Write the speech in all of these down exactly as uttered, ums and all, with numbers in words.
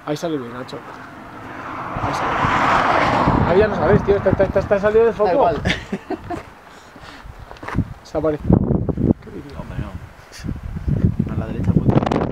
Ahí sale bien, Nacho. Ahí sale. Ahí ya no sabes, tío. Está, está, está salido del foco. Da igual. Se aparece. ¿Qué diría? Hombre, no. A la derecha pues.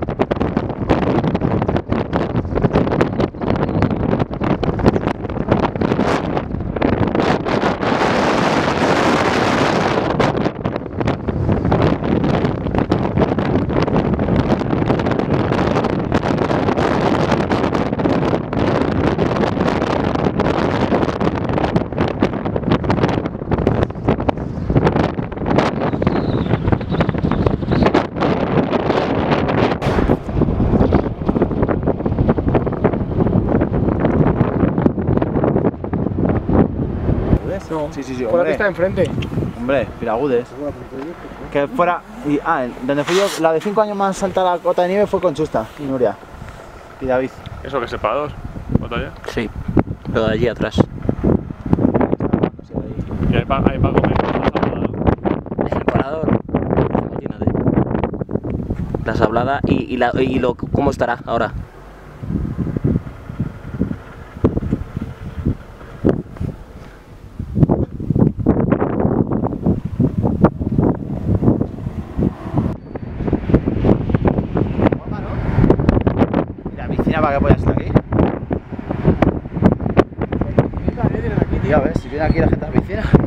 No, sí, sí, sí, por la pista de enfrente. Hombre, Piragudes. Que fuera. Y, ah, donde fui yo, la de cinco años más alta la cota de nieve fue con Chusta y Nuria. Y David. ¿Eso que es separador? ¿Batalla? Sí, pero de allí atrás. Y ahí va, ahí va a comer. El parador. Imagínate. La sablada y, y, la, y lo, cómo estará ahora. Para que pueda estar aquí. Tío, a ver, si viene aquí la gente a la piscina.